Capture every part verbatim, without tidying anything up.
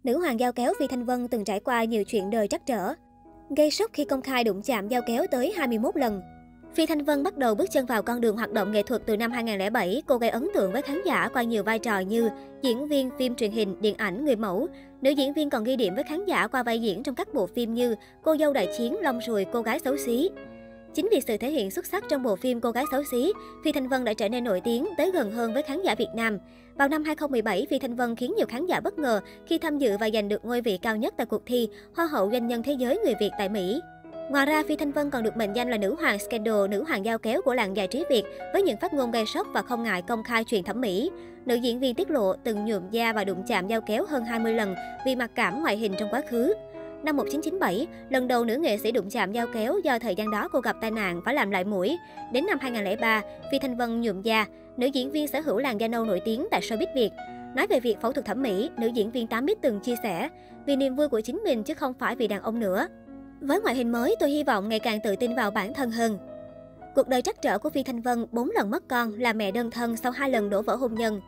Nữ hoàng dao kéo Phi Thanh Vân từng trải qua nhiều chuyện đời trắc trở. Gây sốc khi công khai đụng chạm dao kéo tới hai mươi mốt lần. Phi Thanh Vân bắt đầu bước chân vào con đường hoạt động nghệ thuật từ năm hai không không bảy. Cô gây ấn tượng với khán giả qua nhiều vai trò như diễn viên phim truyền hình, điện ảnh, người mẫu. Nữ diễn viên còn ghi điểm với khán giả qua vai diễn trong các bộ phim như Cô dâu đại chiến, Long ruồi, Cô gái xấu xí. Chính vì sự thể hiện xuất sắc trong bộ phim Cô gái xấu xí, Phi Thanh Vân đã trở nên nổi tiếng, tới gần hơn với khán giả Việt Nam. Vào năm hai không một bảy, Phi Thanh Vân khiến nhiều khán giả bất ngờ khi tham dự và giành được ngôi vị cao nhất tại cuộc thi Hoa hậu doanh nhân thế giới người Việt tại Mỹ. Ngoài ra, Phi Thanh Vân còn được mệnh danh là nữ hoàng scandal, nữ hoàng dao kéo của làng giải trí Việt với những phát ngôn gây sốc và không ngại công khai chuyện thẩm mỹ. Nữ diễn viên tiết lộ từng nhuộm da và đụng chạm dao kéo hơn hai mươi lần vì mặc cảm ngoại hình trong quá khứ. Năm một nghìn chín trăm chín mươi bảy, lần đầu nữ nghệ sĩ đụng chạm dao kéo do thời gian đó cô gặp tai nạn phải làm lại mũi. Đến năm hai không không ba, Phi Thanh Vân nhuộm da, nữ diễn viên sở hữu làn da nâu nổi tiếng tại showbiz Việt. Nói về việc phẫu thuật thẩm mỹ, nữ diễn viên tám x từng chia sẻ, vì niềm vui của chính mình chứ không phải vì đàn ông nữa. Với ngoại hình mới, tôi hy vọng ngày càng tự tin vào bản thân hơn. Cuộc đời trắc trở của Phi Thanh Vân, bốn lần mất con, là mẹ đơn thân sau hai lần đổ vỡ hôn nhân.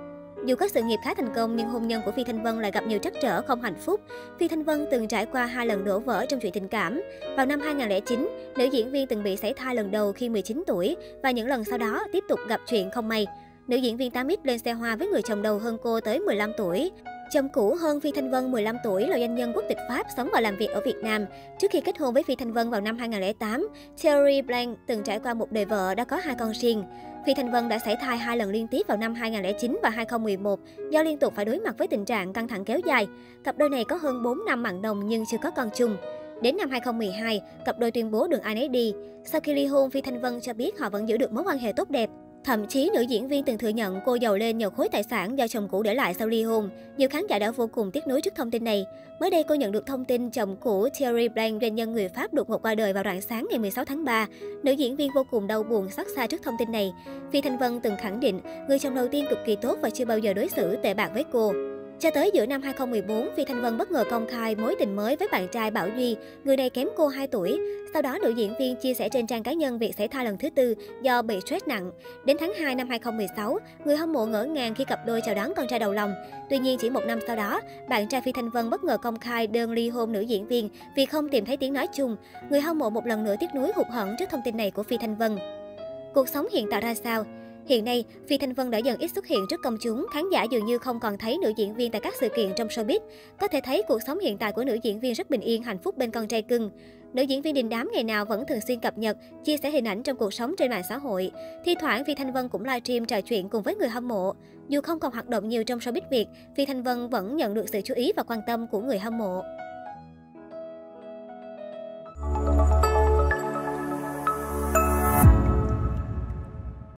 Dù có sự nghiệp khá thành công nhưng hôn nhân của Phi Thanh Vân lại gặp nhiều trắc trở không hạnh phúc. Phi Thanh Vân từng trải qua hai lần đổ vỡ trong chuyện tình cảm. Vào năm hai không không chín, nữ diễn viên từng bị sảy thai lần đầu khi mười chín tuổi và những lần sau đó tiếp tục gặp chuyện không may. Nữ diễn viên tám x lên xe hoa với người chồng đầu hơn cô tới mười lăm tuổi. Chồng cũ hơn Phi Thanh Vân mười lăm tuổi là doanh nhân quốc tịch Pháp sống và làm việc ở Việt Nam. Trước khi kết hôn với Phi Thanh Vân vào năm hai không không tám, Thierry Blanc từng trải qua một đời vợ đã có hai con riêng. Phi Thanh Vân đã sảy thai hai lần liên tiếp vào năm hai không không chín và hai không một một do liên tục phải đối mặt với tình trạng căng thẳng kéo dài. Cặp đôi này có hơn bốn năm mặn nồng nhưng chưa có con chung. Đến năm hai không một hai, cặp đôi tuyên bố đường ai nấy đi. Sau khi ly hôn, Phi Thanh Vân cho biết họ vẫn giữ được mối quan hệ tốt đẹp. Thậm chí, nữ diễn viên từng thừa nhận cô giàu lên nhờ khối tài sản do chồng cũ để lại sau ly hôn. Nhiều khán giả đã vô cùng tiếc nuối trước thông tin này. Mới đây, cô nhận được thông tin chồng cũ Thierry Blanc, doanh nhân người Pháp đột ngột qua đời vào rạng sáng ngày mười sáu tháng ba. Nữ diễn viên vô cùng đau buồn, xót xa trước thông tin này. Phi Thanh Vân từng khẳng định người chồng đầu tiên cực kỳ tốt và chưa bao giờ đối xử tệ bạc với cô. Cho tới giữa năm hai không một bốn, Phi Thanh Vân bất ngờ công khai mối tình mới với bạn trai Bảo Duy, người này kém cô hai tuổi. Sau đó, nữ diễn viên chia sẻ trên trang cá nhân việc sảy thai lần thứ tư do bị stress nặng. Đến tháng hai năm hai không một sáu, người hâm mộ ngỡ ngàng khi cặp đôi chào đón con trai đầu lòng. Tuy nhiên, chỉ một năm sau đó, bạn trai Phi Thanh Vân bất ngờ công khai đơn ly hôn nữ diễn viên vì không tìm thấy tiếng nói chung. Người hâm mộ một lần nữa tiếc nuối hụt hẫng trước thông tin này của Phi Thanh Vân. Cuộc sống hiện tại ra sao? Hiện nay, Phi Thanh Vân đã dần ít xuất hiện trước công chúng, khán giả dường như không còn thấy nữ diễn viên tại các sự kiện trong showbiz. Có thể thấy cuộc sống hiện tại của nữ diễn viên rất bình yên, hạnh phúc bên con trai cưng. Nữ diễn viên đình đám ngày nào vẫn thường xuyên cập nhật, chia sẻ hình ảnh trong cuộc sống trên mạng xã hội. Thi thoảng, Phi Thanh Vân cũng livestream trò chuyện cùng với người hâm mộ. Dù không còn hoạt động nhiều trong showbiz Việt, Phi Thanh Vân vẫn nhận được sự chú ý và quan tâm của người hâm mộ.